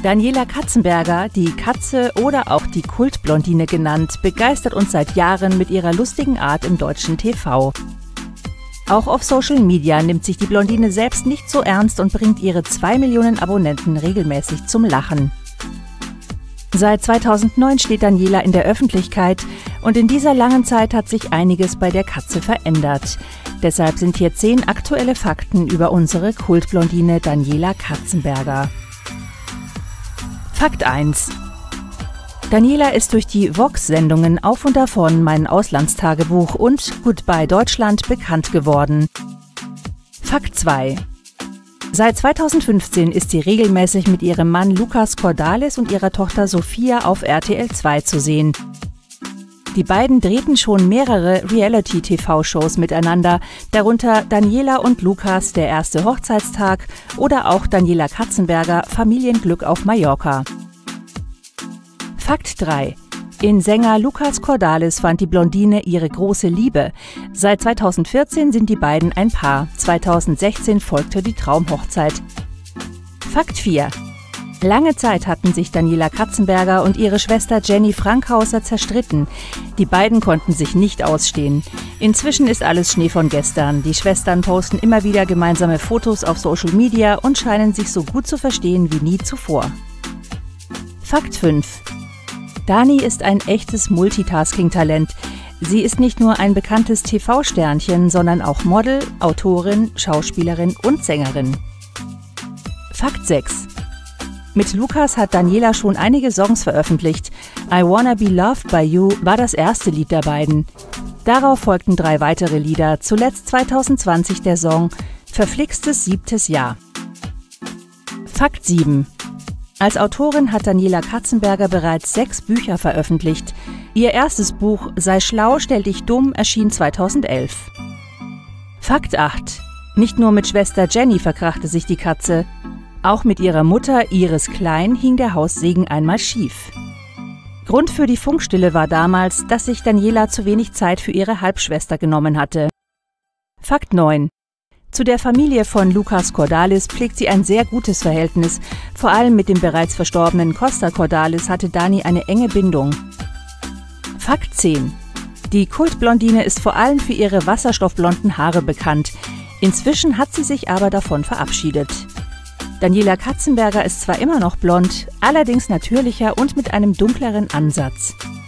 Daniela Katzenberger, die Katze oder auch die Kultblondine genannt, begeistert uns seit Jahren mit ihrer lustigen Art im deutschen TV. Auch auf Social Media nimmt sich die Blondine selbst nicht so ernst und bringt ihre 2 Millionen Abonnenten regelmäßig zum Lachen. Seit 2009 steht Daniela in der Öffentlichkeit und in dieser langen Zeit hat sich einiges bei der Katze verändert. Deshalb sind hier 10 aktuelle Fakten über unsere Kultblondine Daniela Katzenberger. Fakt 1: Daniela ist durch die Vox-Sendungen Auf und Davon, mein Auslandstagebuch und Goodbye Deutschland bekannt geworden. Fakt 2: Seit 2015 ist sie regelmäßig mit ihrem Mann Lukas Cordalis und ihrer Tochter Sophia auf RTL 2 zu sehen. Die beiden drehten schon mehrere Reality-TV-Shows miteinander, darunter Daniela und Lukas, der erste Hochzeitstag oder auch Daniela Katzenberger, Familienglück auf Mallorca. Fakt 3: In Sänger Lukas Cordalis fand die Blondine ihre große Liebe. Seit 2014 sind die beiden ein Paar. 2016 folgte die Traumhochzeit. Fakt 4: Lange Zeit hatten sich Daniela Katzenberger und ihre Schwester Jenny Frankhauser zerstritten. Die beiden konnten sich nicht ausstehen. Inzwischen ist alles Schnee von gestern. Die Schwestern posten immer wieder gemeinsame Fotos auf Social Media und scheinen sich so gut zu verstehen wie nie zuvor. Fakt 5: Dani ist ein echtes Multitasking-Talent. Sie ist nicht nur ein bekanntes TV-Sternchen, sondern auch Model, Autorin, Schauspielerin und Sängerin. Fakt 6: Mit Lukas hat Daniela schon einige Songs veröffentlicht. I Wanna Be Loved by You war das erste Lied der beiden. Darauf folgten 3 weitere Lieder, zuletzt 2020 der Song Verflixtes 7. Jahr. Fakt 7: Als Autorin hat Daniela Katzenberger bereits 6 Bücher veröffentlicht. Ihr erstes Buch Sei schlau, stell dich dumm erschien 2011. Fakt 8: Nicht nur mit Schwester Jenny verkrachte sich die Katze. Auch mit ihrer Mutter Iris Klein hing der Haussegen einmal schief. Grund für die Funkstille war damals, dass sich Daniela zu wenig Zeit für ihre Halbschwester genommen hatte. Fakt 9: Zu der Familie von Lukas Cordalis pflegt sie ein sehr gutes Verhältnis. Vor allem mit dem bereits verstorbenen Costa Cordalis hatte Dani eine enge Bindung. Fakt 10: Die Kultblondine ist vor allem für ihre wasserstoffblonden Haare bekannt. Inzwischen hat sie sich aber davon verabschiedet. Daniela Katzenberger ist zwar immer noch blond, allerdings natürlicher und mit einem dunkleren Ansatz.